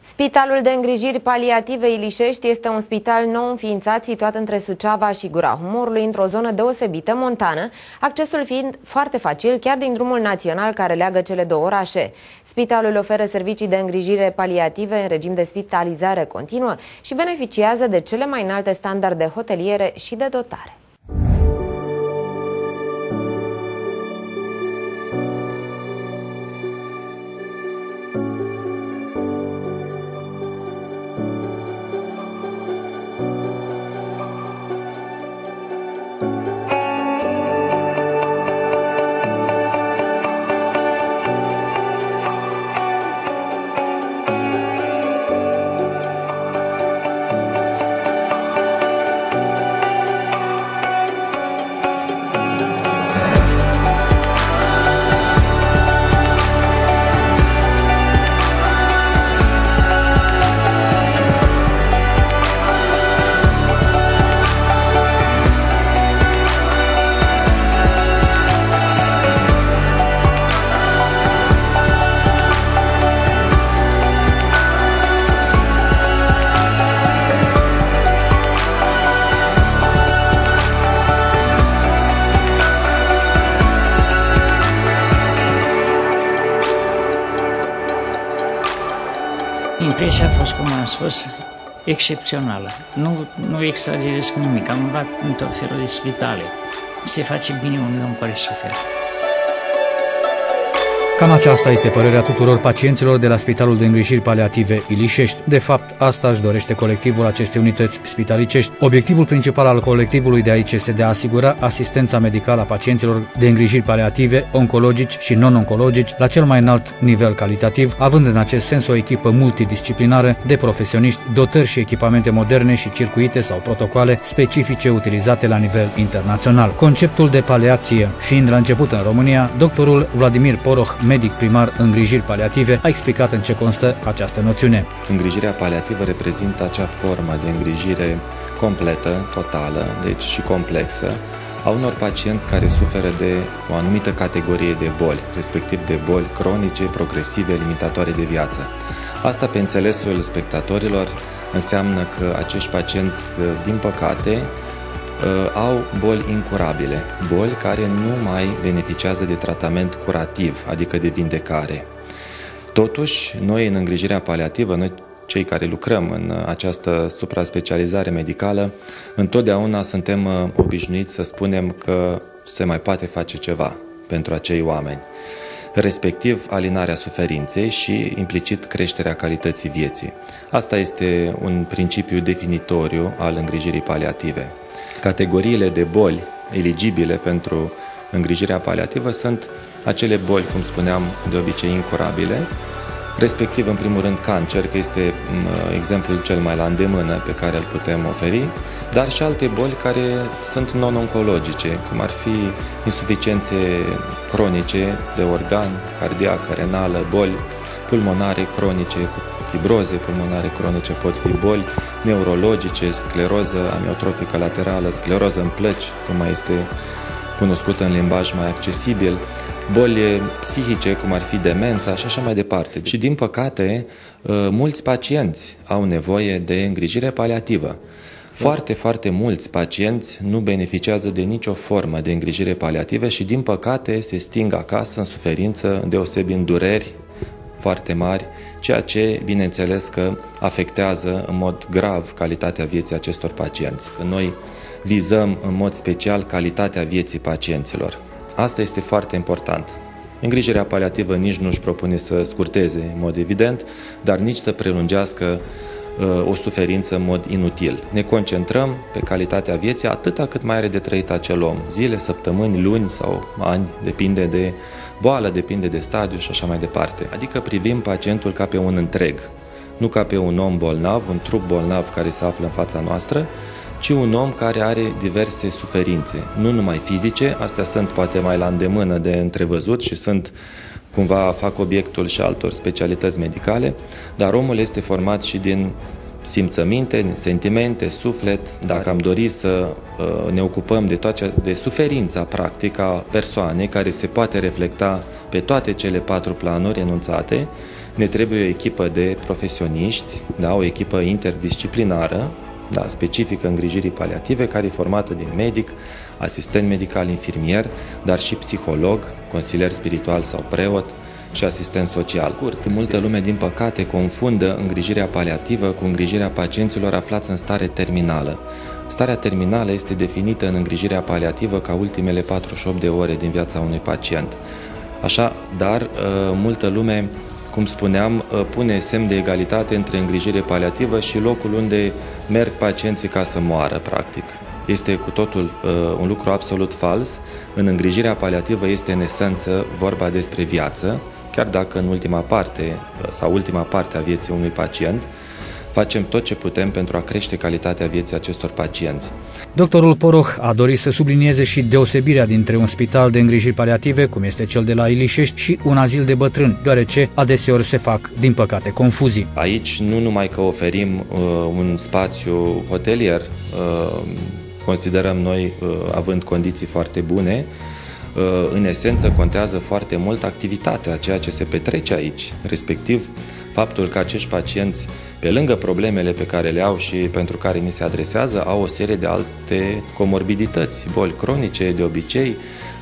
Spitalul de îngrijiri paliative Ilișești este un spital nou înființat situat între Suceava și Gura Humorului, într-o zonă deosebită, montană, accesul fiind foarte facil chiar din drumul național care leagă cele două orașe. Spitalul oferă servicii de îngrijire paliative în regim de spitalizare continuă și beneficiază de cele mai înalte standarde hoteliere și de dotare. Impresia a fost, cum am spus, excepțională. Nu exagerez cu nimic. Am luat în tot felul de spitale. Se face bine unui om care suferă. Cam aceasta este părerea tuturor pacienților de la Spitalul de îngrijiri paliative Ilișești. De fapt, asta își dorește colectivul acestei unități spitalicești. Obiectivul principal al colectivului de aici este de a asigura asistența medicală a pacienților de îngrijiri paliative, oncologici și non-oncologici, la cel mai înalt nivel calitativ, având în acest sens o echipă multidisciplinară de profesioniști, dotări și echipamente moderne și circuite sau protocoale specifice utilizate la nivel internațional. Conceptul de paliație fiind la început în România, doctorul Vladimir Poroh, medic primar îngrijiri paliative, a explicat în ce constă această noțiune. Îngrijirea paliativă reprezintă acea formă de îngrijire completă, totală, deci și complexă, a unor pacienți care suferă de o anumită categorie de boli, respectiv de boli cronice, progresive, limitatoare de viață. Asta, pe înțelesul spectatorilor, înseamnă că acești pacienți, din păcate, au boli incurabile, boli care nu mai beneficiază de tratament curativ, adică de vindecare. Totuși, noi în îngrijirea paliativă, noi cei care lucrăm în această supra-specializare medicală, întotdeauna suntem obișnuiți să spunem că se mai poate face ceva pentru acei oameni, respectiv alinarea suferinței și implicit creșterea calității vieții. Asta este un principiu definitoriu al îngrijirii paliative. Categoriile de boli eligibile pentru îngrijirea paliativă sunt acele boli, cum spuneam, de obicei incurabile, respectiv, în primul rând, cancer, că este exemplul cel mai la îndemână pe care îl putem oferi, dar și alte boli care sunt non-oncologice, cum ar fi insuficiențe cronice de organ, cardiacă, renală, boli pulmonare cronice, fibroze pulmonare cronice, pot fi boli neurologice, scleroză amiotrofică laterală, scleroză în plăci, cum mai este cunoscută în limbaj mai accesibil, boli psihice, cum ar fi demența și așa mai departe. Și, din păcate, mulți pacienți au nevoie de îngrijire paliativă. Foarte mulți pacienți nu beneficiază de nicio formă de îngrijire paliativă și, din păcate, se sting acasă în suferință, îndeosebi în dureri foarte mari, ceea ce, bineînțeles, că afectează în mod grav calitatea vieții acestor pacienți. Că noi vizăm în mod special calitatea vieții pacienților. Asta este foarte important. Îngrijirea paliativă nici nu își propune să scurteze în mod evident, dar nici să prelungească o suferință în mod inutil. Ne concentrăm pe calitatea vieții atâta cât mai are de trăit acel om. Zile, săptămâni, luni sau ani, depinde de boală, depinde de stadiu și așa mai departe. Adică privim pacientul ca pe un întreg, nu ca pe un om bolnav, un trup bolnav care se află în fața noastră, ci un om care are diverse suferințe, nu numai fizice, astea sunt poate mai la îndemână de întrevăzut și sunt cumva fac obiectul și altor specialități medicale, dar omul este format și din simțăminte, sentimente, suflet. Dacă am dori să ne ocupăm de suferința practică a persoanei care se poate reflecta pe toate cele 4 planuri enunțate, ne trebuie o echipă de profesioniști, da, o echipă interdisciplinară, da, specifică îngrijirii paliative, care e formată din medic, asistent medical, infirmier, dar și psiholog, consilier spiritual sau preot și asistent social. Scurt, multă lume, din păcate, confundă îngrijirea paliativă cu îngrijirea pacienților aflați în stare terminală. Starea terminală este definită în îngrijirea paliativă ca ultimele 48 de ore din viața unui pacient. Dar multă lume, cum spuneam, pune semn de egalitate între îngrijire paliativă și locul unde merg pacienții ca să moară, practic. Este cu totul un lucru absolut fals. În îngrijirea paliativă este în esență vorba despre viață, chiar dacă în ultima parte a vieții unui pacient facem tot ce putem pentru a crește calitatea vieții acestor pacienți. Doctorul Poroh a dorit să sublinieze și deosebirea dintre un spital de îngrijiri paliative, cum este cel de la Ilișești, și un azil de bătrâni, deoarece adeseori se fac, din păcate, confuzii. Aici nu numai că oferim un spațiu hotelier, considerăm noi, având condiții foarte bune, în esență contează foarte mult activitatea, ceea ce se petrece aici, respectiv faptul că acești pacienți, pe lângă problemele pe care le au și pentru care ni se adresează, au o serie de alte comorbidități, boli cronice, de obicei,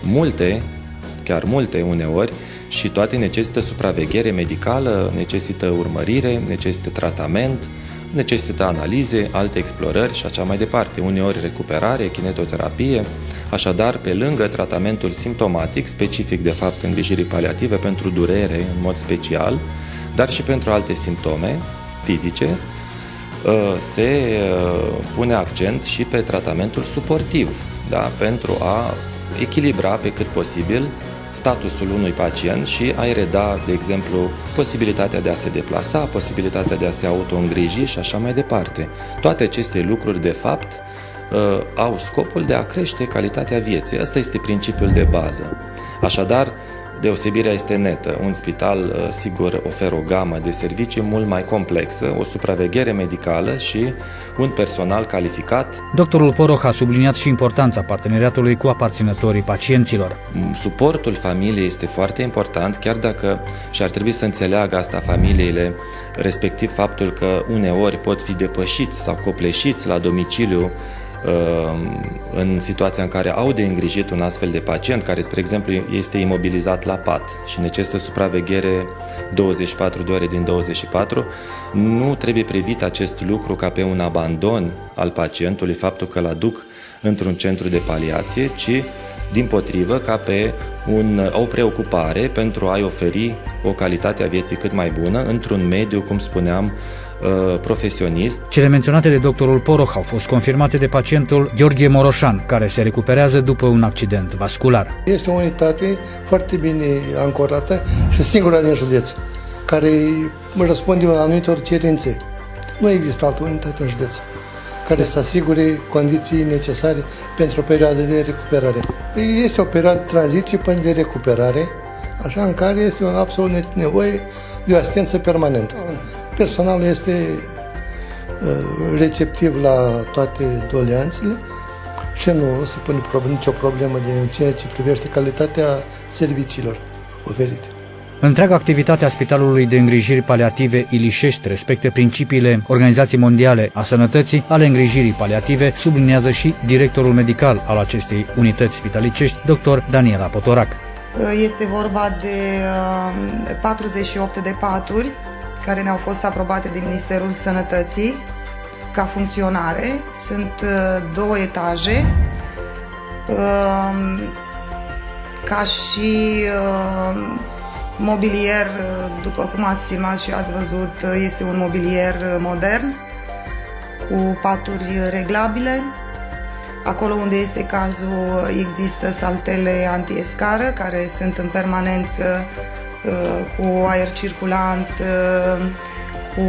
chiar multe uneori, și toate necesită supraveghere medicală, necesită urmărire, necesită tratament, necesită analize, alte explorări și așa mai departe, uneori recuperare, kinetoterapie. Așadar, pe lângă tratamentul simptomatic, specific de fapt îngrijirii paliative pentru durere în mod special, dar și pentru alte simptome fizice, se pune accent și pe tratamentul suportiv, da? Pentru a echilibra pe cât posibil statusul unui pacient și a-i reda, de exemplu, posibilitatea de a se deplasa, posibilitatea de a se auto-îngriji și așa mai departe. Toate aceste lucruri, de fapt, au scopul de a crește calitatea vieții. Asta este principiul de bază. Așadar, deosebirea este netă. Un spital, sigur, oferă o gamă de servicii mult mai complexă, o supraveghere medicală și un personal calificat. Doctorul Poroh a subliniat și importanța parteneriatului cu aparținătorii pacienților. Suportul familiei este foarte important, chiar dacă și ar trebui să înțeleagă asta familiile, respectiv faptul că uneori pot fi depășiți sau copleșiți la domiciliu în situația în care au de îngrijit un astfel de pacient care, spre exemplu, este imobilizat la pat și necesită supraveghere 24 de ore din 24, nu trebuie privit acest lucru ca pe un abandon al pacientului, faptul că îl aduc într-un centru de paliație, ci dimpotrivă ca pe o preocupare pentru a-i oferi o calitate a vieții cât mai bună într-un mediu, cum spuneam, profesionist. Cele menționate de doctorul Poroh au fost confirmate de pacientul Gheorghe Moroșan, care se recuperează după un accident vascular. Este o unitate foarte bine ancorată și singura din județ, care răspunde anumitor cerințe. Nu există altă unitate în județ care să asigure condiții necesare pentru o perioadă de recuperare. Este o perioadă de tranziție până de recuperare, așa, în care este absolut nevoie de o asistență permanentă. Personalul este receptiv la toate doleanțele și nu se pune nicio problemă din ceea ce privește calitatea serviciilor oferite. Întreaga activitate a Spitalului de Îngrijiri Paliative Ilișești respectă principiile Organizației Mondiale a Sănătății ale îngrijirii paliative, subliniază și directorul medical al acestei unități spitalicești, dr. Daniela Potorac. Este vorba de 48 de paturi care ne-au fost aprobate de Ministerul Sănătății ca funcționare. Sunt 2 etaje, ca și mobilier, după cum ați filmat și ați văzut, este un mobilier modern cu paturi reglabile. Acolo unde este cazul există saltele antiescară care sunt în permanență cu aer circulant, cu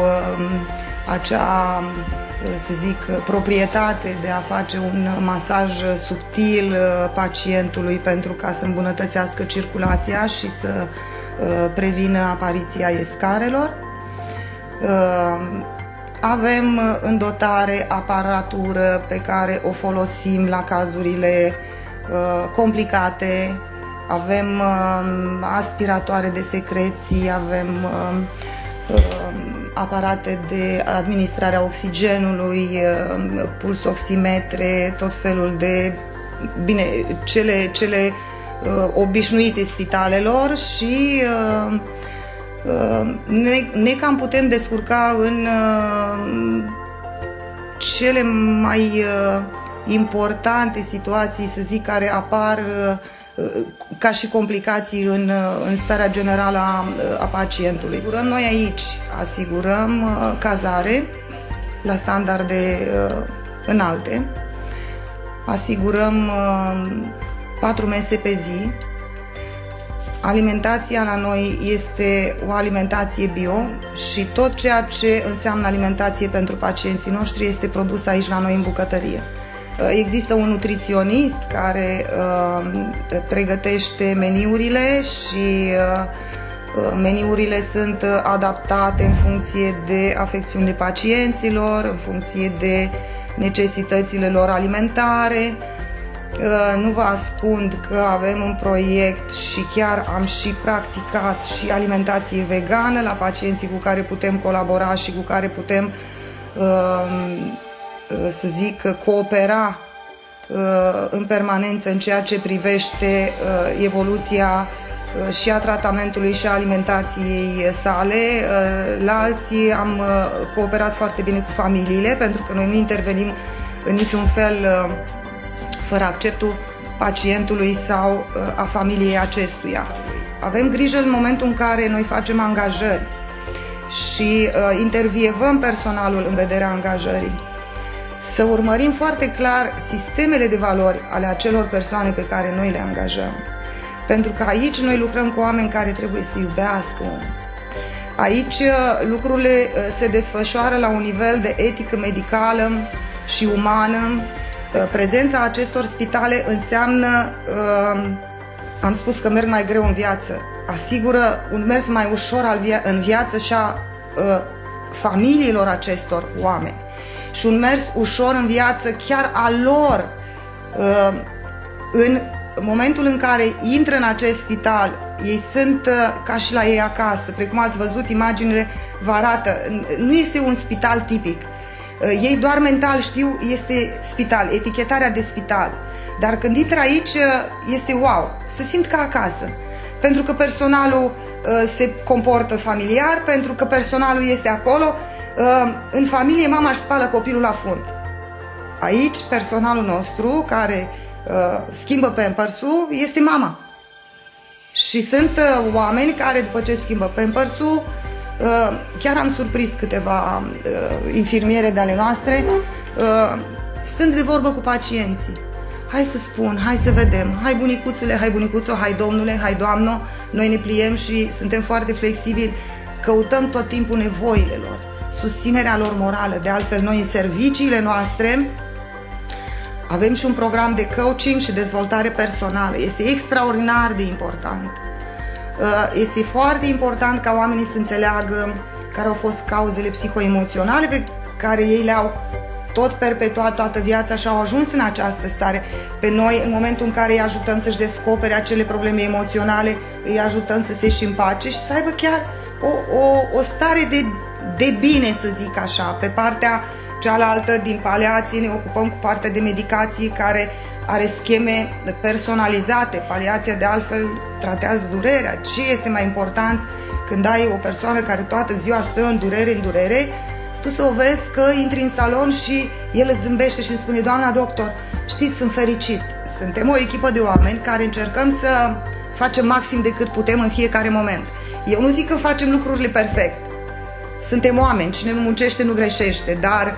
acea, să zic, proprietate de a face un masaj subtil pacientului pentru ca să îmbunătățească circulația și să prevină apariția escarelor. Avem în dotare aparatură pe care o folosim la cazurile complicate. avem aspiratoare de secreții, avem aparate de administrare a oxigenului, pulsoximetre, tot felul de, bine, cele obișnuite spitalelor și ne cam putem descurca în cele mai importante situații, să zic, care apar ca și complicații în starea generală a pacientului. Noi aici asigurăm cazare la standarde înalte, asigurăm 4 mese pe zi. Alimentația la noi este o alimentație bio și tot ceea ce înseamnă alimentație pentru pacienții noștri este produs aici la noi în bucătărie. Există un nutriționist care pregătește meniurile și meniurile sunt adaptate în funcție de afecțiunile pacienților, în funcție de necesitățile lor alimentare. Nu vă ascund că avem un proiect și chiar am și practicat și alimentație vegană la pacienții cu care putem colabora și cu care putem, să zic, coopera în permanență în ceea ce privește evoluția și a tratamentului și a alimentației sale. La alții am cooperat foarte bine cu familiile, pentru că noi nu intervenim în niciun fel fără acceptul pacientului sau a familiei acestuia. Avem grijă în momentul în care noi facem angajări și intervievăm personalul în vederea angajării, să urmărim foarte clar sistemele de valori ale acelor persoane pe care noi le angajăm. Pentru că aici noi lucrăm cu oameni care trebuie să iubească omul. Aici lucrurile se desfășoară la un nivel de etică medicală și umană. Prezența acestor spitale înseamnă, am spus că merg mai greu în viață, asigură un mers mai ușor în viață și a familiilor acestor oameni și un mers ușor în viață chiar a lor în momentul în care intră în acest spital. Ei sunt ca și la ei acasă, precum ați văzut, imaginile vă arată, nu este un spital tipic. Ei doar mental știu, este spital, etichetarea de spital. Dar când intră aici, este wow, se simt ca acasă. Pentru că personalul se comportă familiar, pentru că personalul este acolo. În familie, mama își spală copilul la fund. Aici, personalul nostru, care schimbă Pampers-ul, este mama. Și sunt oameni care, după ce schimbă Pampers-ul, chiar am surprins câteva infirmiere de ale noastre, stând de vorbă cu pacienții. Hai să spun, hai să vedem, hai bunicuțule, hai bunicuțo, hai domnule, hai doamno, noi ne pliem și suntem foarte flexibili, căutăm tot timpul nevoile lor, susținerea lor morală. De altfel, noi în serviciile noastre avem și un program de coaching și dezvoltare personală. Este extraordinar de important. Este foarte important ca oamenii să înțeleagă care au fost cauzele psihoemoționale pe care ei le-au tot perpetuat toată viața și au ajuns în această stare. Pe noi, în momentul în care îi ajutăm să-și descopere acele probleme emoționale, îi ajutăm să se și împace și să aibă chiar o stare de bine, să zic așa. Pe partea cealaltă, din paliație, ne ocupăm cu partea de medicații care are scheme personalizate. Paliația, de altfel, tratează durerea. Ce este mai important când ai o persoană care toată ziua stă în durere, tu să o vezi că intri în salon și el îți zâmbește și îmi spune: doamna doctor, știți, sunt fericit. Suntem o echipă de oameni care încercăm să facem maxim de cât putem în fiecare moment. Eu nu zic că facem lucrurile perfect. Suntem oameni, cine nu muncește nu greșește, dar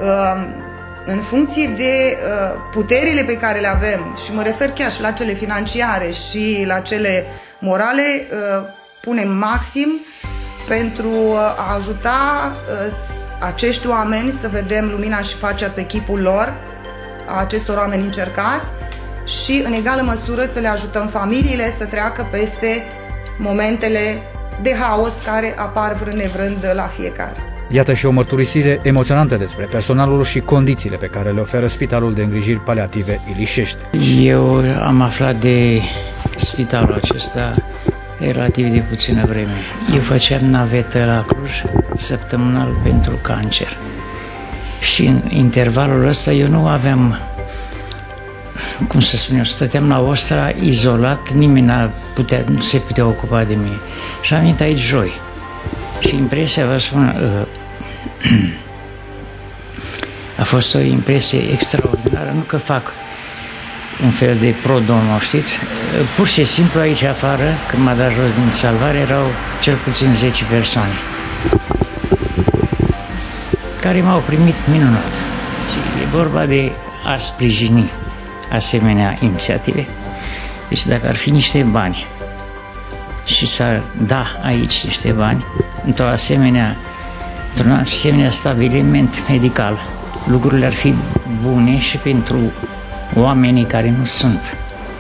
în funcție de puterile pe care le avem, și mă refer chiar și la cele financiare și la cele morale, punem maxim pentru a ajuta acești oameni să vedem lumina și pacea pe chipul lor, a acestor oameni încercați, și în egală măsură să le ajutăm familiile să treacă peste momentele de haos care apar vrând nevrând la fiecare. Iată și o mărturisire emoționantă despre personalul și condițiile pe care le oferă Spitalul de Îngrijiri Paliative Ilișești. Eu am aflat de spitalul acesta relativ de puțină vreme. Eu făceam navetă la Cluj săptămânal pentru cancer. Și în intervalul ăsta eu nu aveam, cum să spun eu, stăteam la Ostra izolat, nimeni nu se putea ocupa de mine. Și am venit aici joi. Și impresia, vă spun, a fost o impresie extraordinară, nu că fac un fel de pro domo, știți? Pur și simplu aici afară, când m-a dat jos din salvare, erau cel puțin 10 persoane care m-au primit minunat. Și e vorba de a sprijini asemenea inițiative. Deci dacă ar fi niște bani și s-ar da aici niște bani, într-un asemenea stabiliment medical, lucrurile ar fi bune și pentru oamenii care nu sunt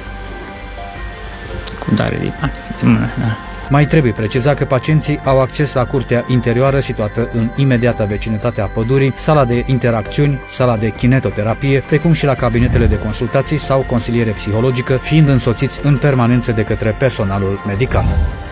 cu dare de bani, de mână, da. Mai trebuie precizat că pacienții au acces la curtea interioară situată în imediata vecinătate a pădurii, sala de interacțiuni, sala de kinetoterapie, precum și la cabinetele de consultații sau consiliere psihologică, fiind însoțiți în permanență de către personalul medical.